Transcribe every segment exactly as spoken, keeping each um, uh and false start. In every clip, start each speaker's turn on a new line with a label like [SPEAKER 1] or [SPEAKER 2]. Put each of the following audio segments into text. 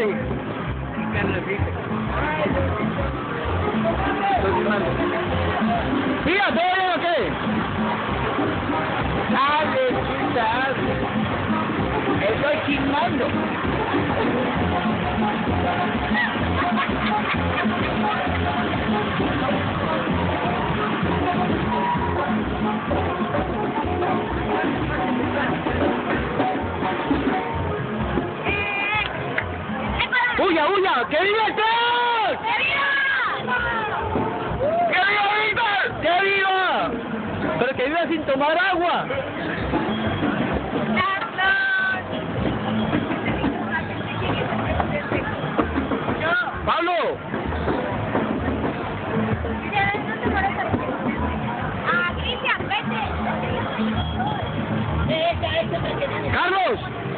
[SPEAKER 1] Dale. Estoy filmando. Mira, ¿todo bien o qué? Dale, chuta, hazle. Estoy filmando. ¡Huya, huya! ¡Que viva el Cross!
[SPEAKER 2] ¡Que viva!
[SPEAKER 1] ¡Que viva Víctor! ¡Que viva! Pero que viva sin tomar agua. ¡Pablo!
[SPEAKER 2] ¡Ah, Cristian, vete!
[SPEAKER 1] ¡Carlos!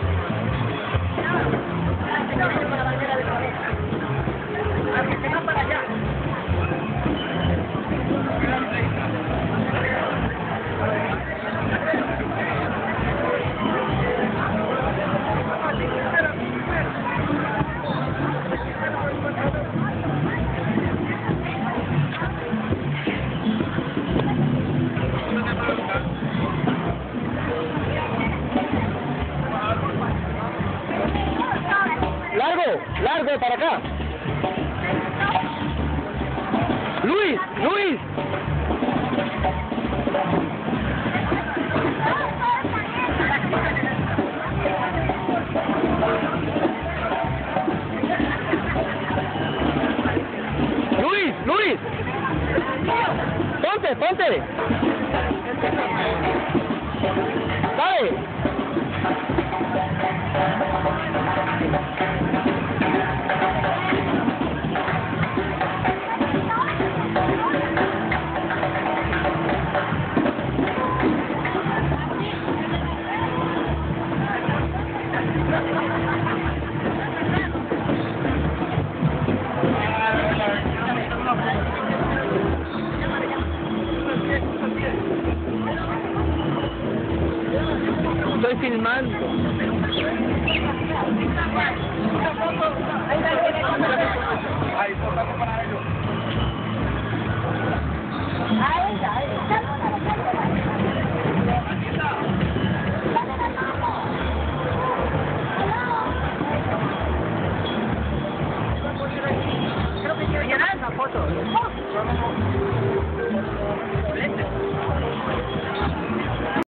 [SPEAKER 1] Largo, largo para acá. Luis, Luis. Luis, Luis. Ponte, ponte. Dale. Estoy filmando.
[SPEAKER 3] Ahí, por para ellos.